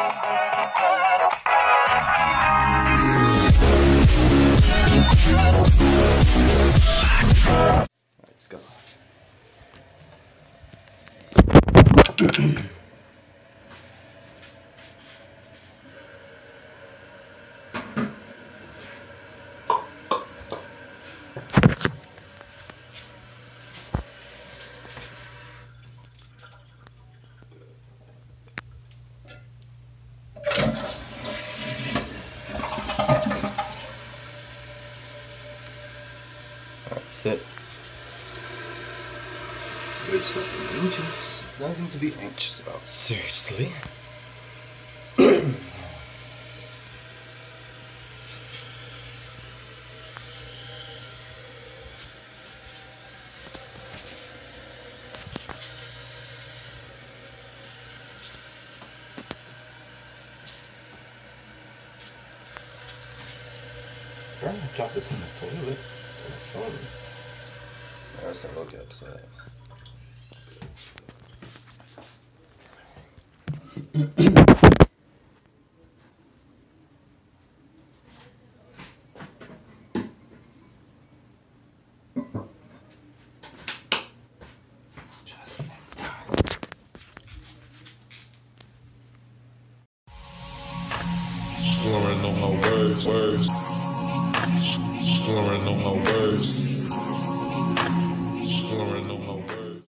Let's go. That's it. It's nothing to be anxious about. Seriously. I'm gonna drop this in the toilet. It's fun. That's a look upset. Just in time. Slurring on my words. Slurring on my words. Slurring on